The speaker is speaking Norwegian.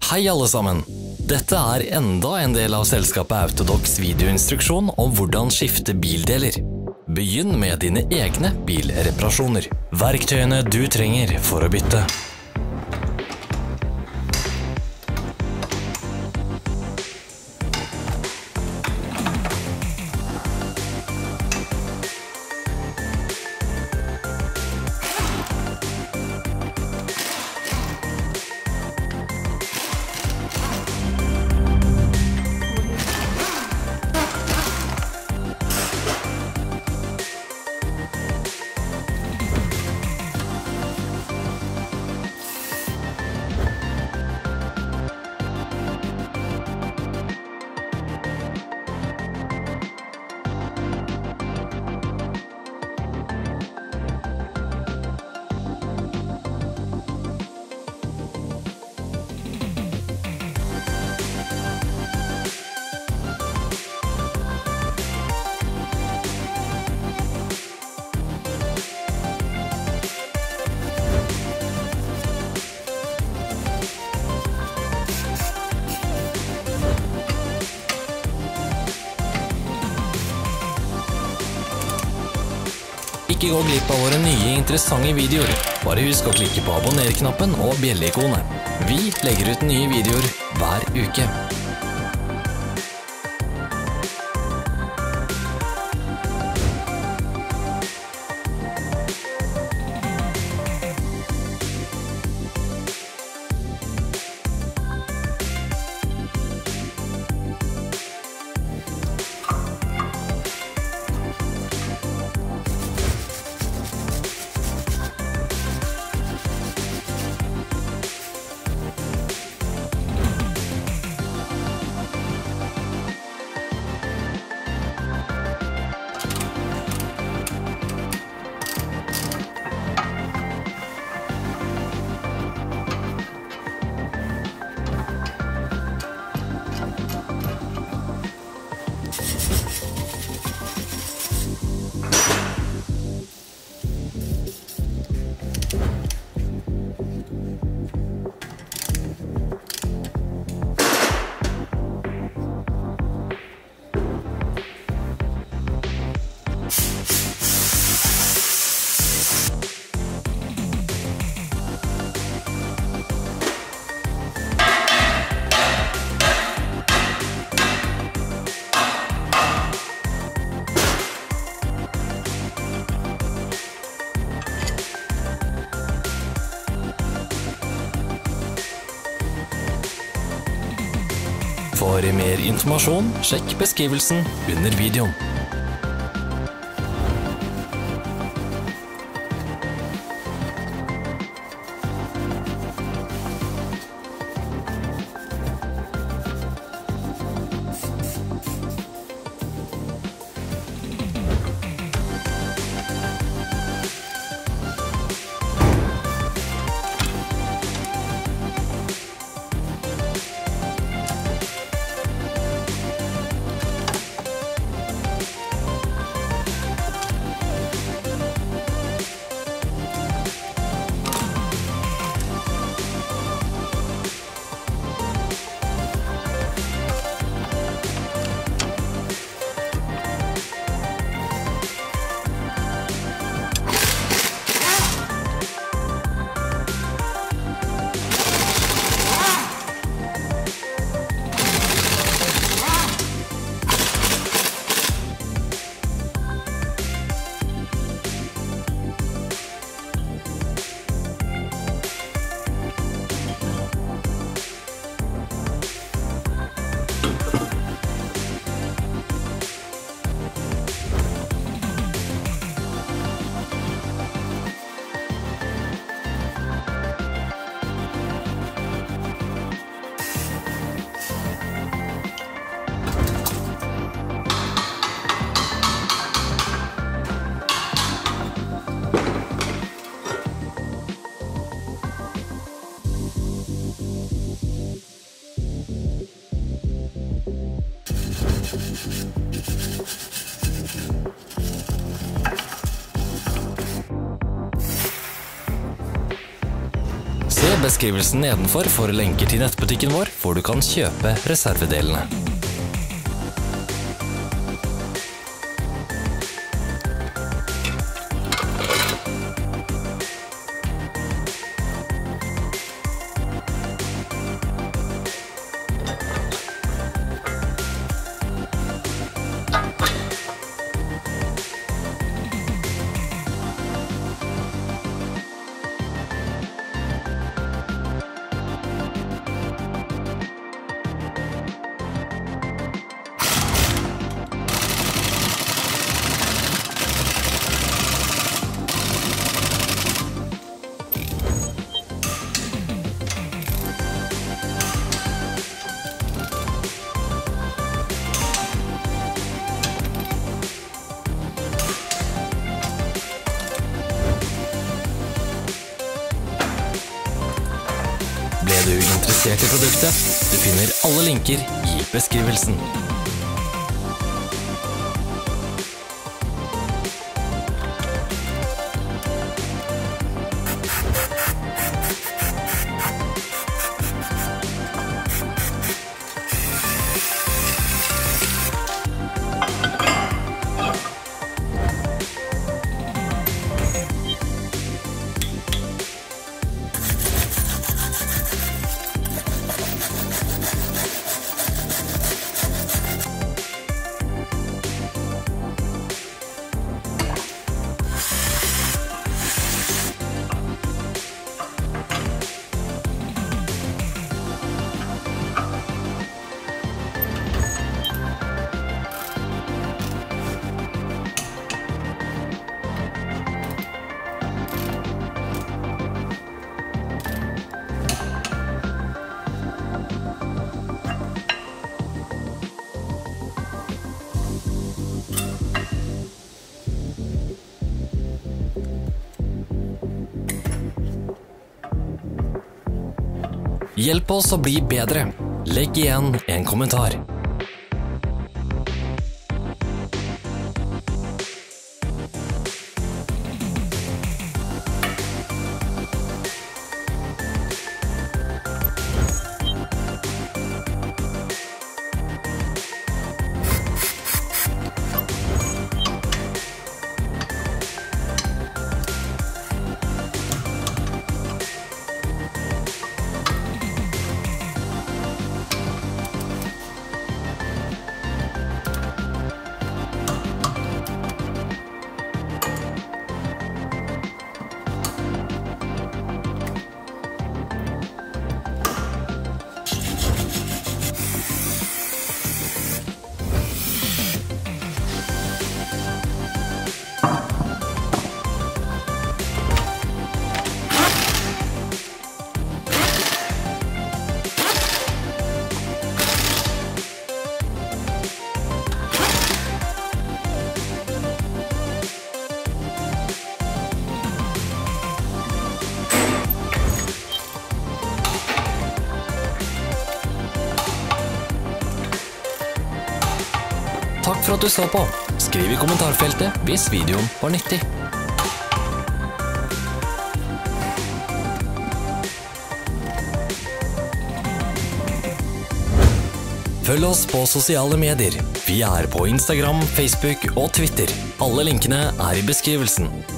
Hei alle sammen! Dette er enda en del av selskapet Autodox videoinstruksjon om hvordan skifte bildeler. Begynn med dine egne bilreparasjoner. Verktøyene du trenger for å bytte. Ikke gå glipp av våre nye interessante videoer. Bare husk å klikke på abonner-knappen og bjelle-ikonet. Vi legger ut nye videoer hver uke. For mer informasjon, sjekk beskrivelsen under videoen. Se beskrivelsen nedenfor for lenker til nettbutikken vår, hvor du kan kjøpe reservedelene. Ble du interessert i produktet? Du finner alle linker i beskrivelsen. Hjelp oss å bli bedre. Legg igjen en kommentar. Takk for at du så på. Skriv i kommentarfeltet hvis videoen var nyttig. Følg oss på sosiale medier. Vi er på Instagram, Facebook og Twitter. Alle linkene er i beskrivelsen.